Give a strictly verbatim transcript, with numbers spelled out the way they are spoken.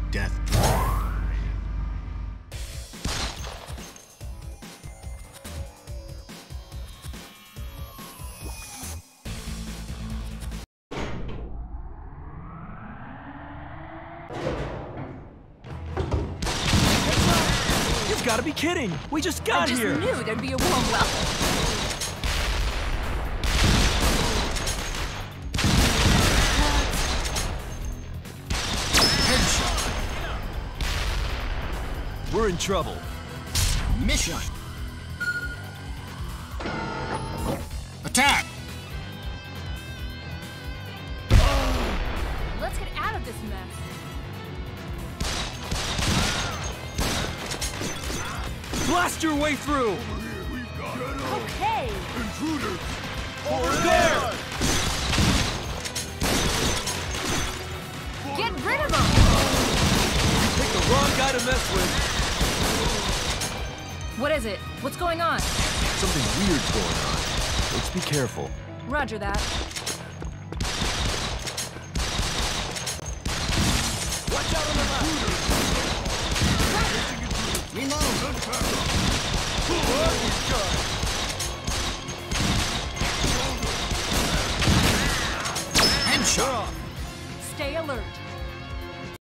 death. You've got to be kidding! We just got I just here! knew there'd be a warm welcome. Headshot. We're in trouble. Mission. Attack. Let's get out of this mess. Blast your way through! Okay. Intruders. Over there! Get rid of them! You picked the wrong guy to mess with. What is it? What's going on? Something weird's going on. Let's be careful. Roger that. Watch out on the left! Reload. What?